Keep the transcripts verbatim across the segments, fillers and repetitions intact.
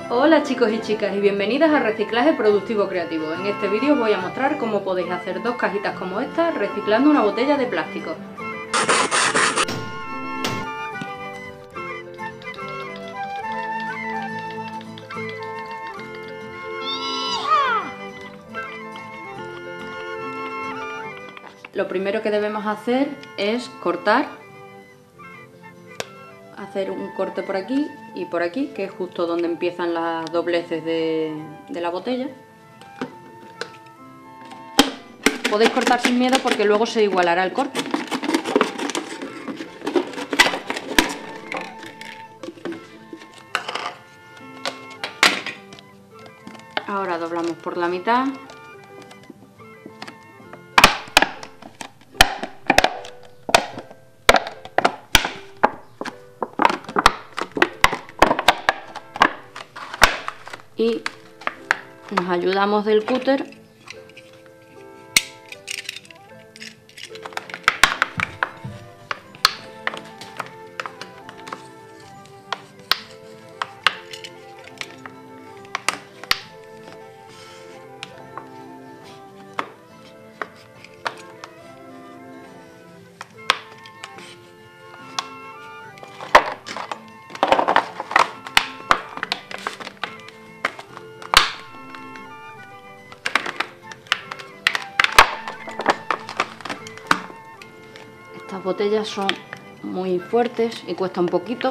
Hola chicos y chicas y bienvenidas a Reciclaje Productivo Creativo. En este vídeo os voy a mostrar cómo podéis hacer dos cajitas como esta reciclando una botella de plástico. Lo primero que debemos hacer es cortar, hacer un corte por aquí y por aquí, que es justo donde empiezan las dobleces de, de la botella. Podéis cortar sin miedo porque luego se igualará el corte. Ahora doblamos por la mitad. Y nos ayudamos del cúter Estas botellas son muy fuertes y cuesta un poquito.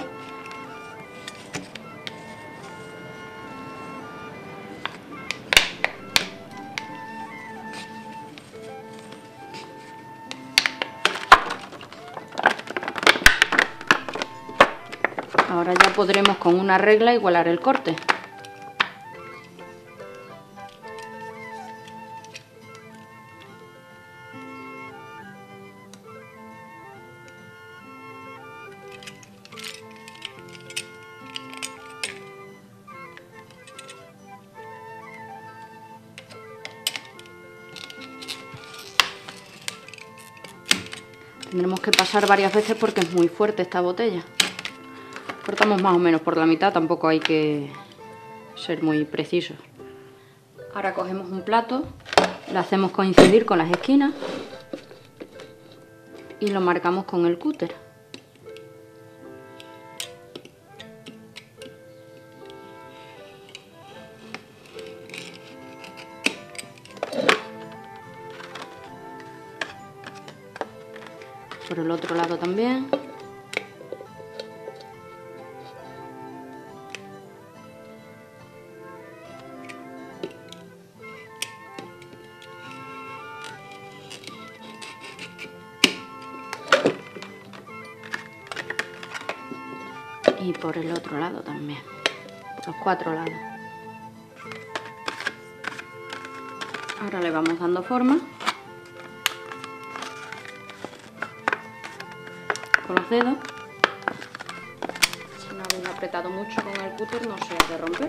Ahora ya podremos con una regla igualar el corte. Tendremos que pasar varias veces porque es muy fuerte esta botella. Cortamos más o menos por la mitad, tampoco hay que ser muy precisos. Ahora cogemos un plato, lo hacemos coincidir con las esquinas y lo marcamos con el cúter. Por el otro lado también. Y por el otro lado también, por los cuatro lados. Ahora le vamos dando forma con los dedos. Si no habéis apretado mucho con el cúter no se ha de romper.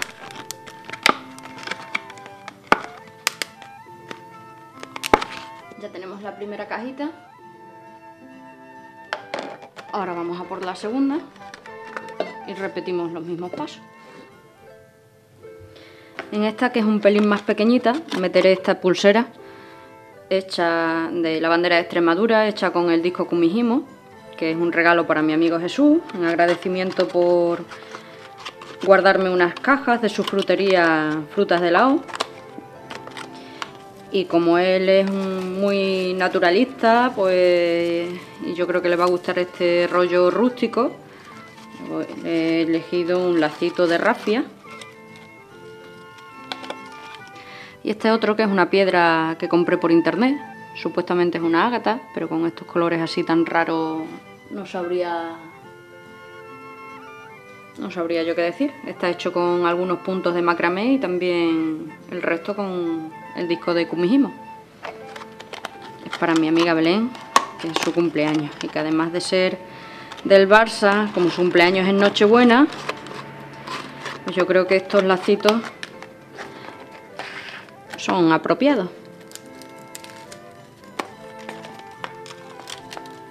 Ya tenemos la primera cajita. Ahora vamos a por la segunda y repetimos los mismos pasos. En esta, que es un pelín más pequeñita, meteré esta pulsera hecha de la bandera de Extremadura, hecha con el disco Kumihimo, que es un regalo para mi amigo Jesús, en agradecimiento por guardarme unas cajas de su frutería Frutas de Lao. Y como él es muy naturalista, pues y yo creo que le va a gustar este rollo rústico, pues he elegido un lacito de rafia. Y este otro, que es una piedra que compré por internet, supuestamente es una ágata, pero con estos colores así tan raros no sabría, no sabría yo qué decir. Está hecho con algunos puntos de macramé y también el resto con el disco de Kumihimo. Es para mi amiga Belén, que es su cumpleaños, y que además de ser del Barça, como su cumpleaños es Nochebuena, pues yo creo que estos lacitos son apropiados.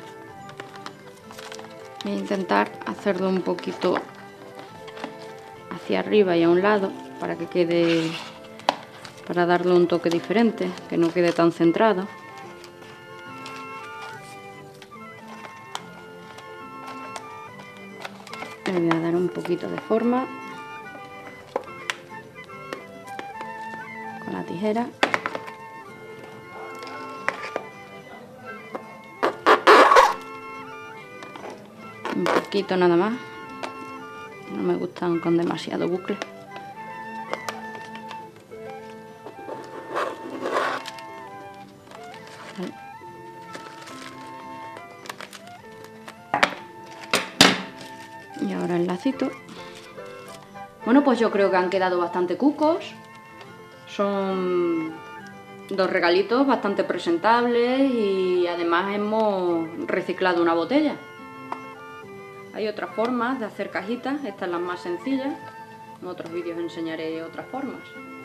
Voy a intentar hacerlo un poquito hacia arriba y a un lado para que quede, para darle un toque diferente, que no quede tan centrado. Le voy a dar un poquito de forma con la tijera. Un poquito nada más, no me gustan con demasiado bucle. Vale. Y ahora el lacito. Bueno, pues yo creo que han quedado bastante cucos. Son dos regalitos bastante presentables y además hemos reciclado una botella. Hay otras formas de hacer cajitas, esta es la más sencilla. En otros vídeos enseñaré otras formas.